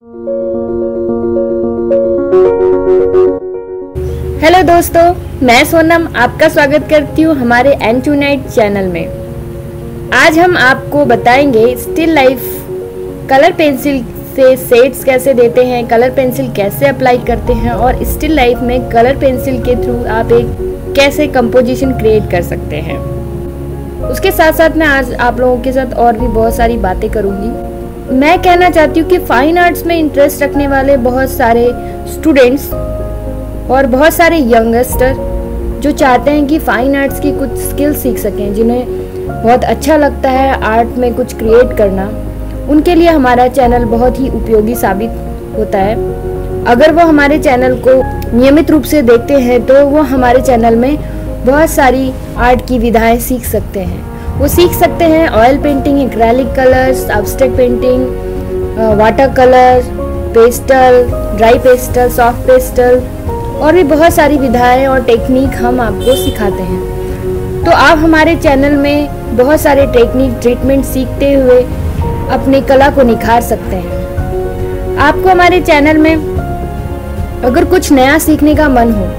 Hello दोस्तों, मैं सोनम आपका स्वागत करती हूँ हमारे एंड टू नाइट चैनल में। आज हम आपको बताएंगे स्टिल लाइफ कलर पेंसिल से शेड्स कैसे देते हैं, कलर पेंसिल कैसे अप्लाई करते हैं और स्टिल लाइफ में कलर पेंसिल के थ्रू आप एक कैसे कंपोजिशन क्रिएट कर सकते हैं। उसके साथ साथ मैं आज आप लोगों के साथ और भी बहुत सारी बातें करूँगी। मैं कहना चाहती हूँ कि फाइन आर्ट्स में इंटरेस्ट रखने वाले बहुत सारे स्टूडेंट्स और बहुत सारे यंगस्टर जो चाहते हैं कि फाइन आर्ट्स की कुछ स्किल सीख सकें, जिन्हें बहुत अच्छा लगता है आर्ट में कुछ क्रिएट करना, उनके लिए हमारा चैनल बहुत ही उपयोगी साबित होता है। अगर वो हमारे चैनल को नियमित रूप से देखते हैं तो वो हमारे चैनल में बहुत सारी आर्ट की विधाएं सीख सकते हैं। वो सीख सकते हैं oil painting, acrylic colours, abstract painting, water colour, pastel, dry pastel, soft pastel और भी बहुत सारी विधाएं और टेक्निक हम आपको सिखाते हैं। तो आप हमारे चैनल में बहुत सारे टेक्निक ट्रीटमेंट सीखते हुए अपनी कला को निखार सकते हैं। आपको हमारे चैनल में अगर कुछ नया सीखने का मन हो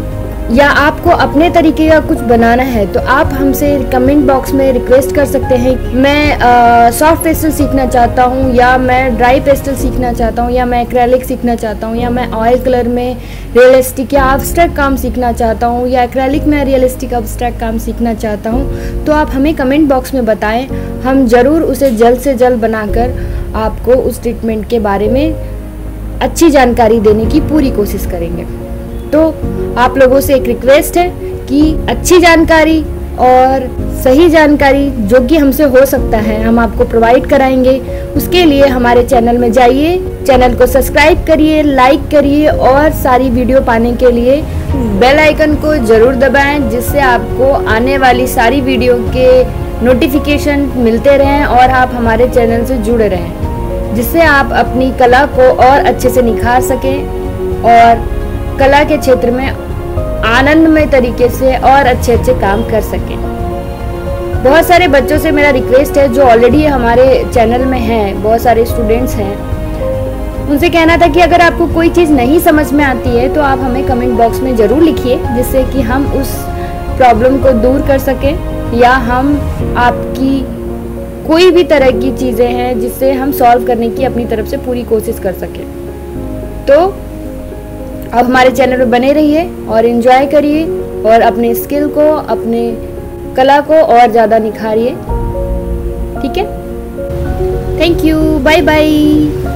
या आपको अपने तरीके का कुछ बनाना है तो आप हमसे कमेंट बॉक्स में रिक्वेस्ट कर सकते हैं। मैं सॉफ्ट पेस्टल सीखना चाहता हूँ, या मैं ड्राई पेस्टल सीखना चाहता हूँ, या मैं एक्रेलिक सीखना चाहता हूँ, या मैं ऑयल कलर में रियलिस्टिक या एब्स्ट्रैक्ट काम सीखना चाहता हूँ, या एक्रेलिक में रियलिस्टिक एब्स्ट्रैक्ट काम सीखना चाहता हूँ, तो आप हमें कमेंट बॉक्स में बताएं। हम ज़रूर उसे जल्द से जल्द बनाकर आपको उस ट्रीटमेंट के बारे में अच्छी जानकारी देने की पूरी कोशिश करेंगे। तो आप लोगों से एक रिक्वेस्ट है कि अच्छी जानकारी और सही जानकारी जो कि हमसे हो सकता है हम आपको प्रोवाइड कराएंगे। उसके लिए हमारे चैनल में जाइए, चैनल को सब्सक्राइब करिए, लाइक करिए और सारी वीडियो पाने के लिए बेल आइकन को ज़रूर दबाएं, जिससे आपको आने वाली सारी वीडियो के नोटिफिकेशन मिलते रहें और आप हमारे चैनल से जुड़े रहें, जिससे आप अपनी कला को और अच्छे से निखार सकें और कला के क्षेत्र में आनंदमय तरीके से और अच्छे अच्छे काम कर सकें। बहुत सारे बच्चों से मेरा रिक्वेस्ट है जो ऑलरेडी हमारे चैनल में हैं, बहुत सारे स्टूडेंट्स हैं, उनसे कहना था कि अगर आपको कोई चीज़ नहीं समझ में आती है तो आप हमें कमेंट बॉक्स में ज़रूर लिखिए, जिससे कि हम उस प्रॉब्लम को दूर कर सकें, या हम आपकी कोई भी तरह की चीज़ें हैं जिससे हम सॉल्व करने की अपनी तरफ से पूरी कोशिश कर सकें। तो अब हमारे चैनल में बने रहिए और एंजॉय करिए और अपने स्किल को, अपने कला को और ज़्यादा निखारिए। ठीक है, थैंक यू, बाय बाय।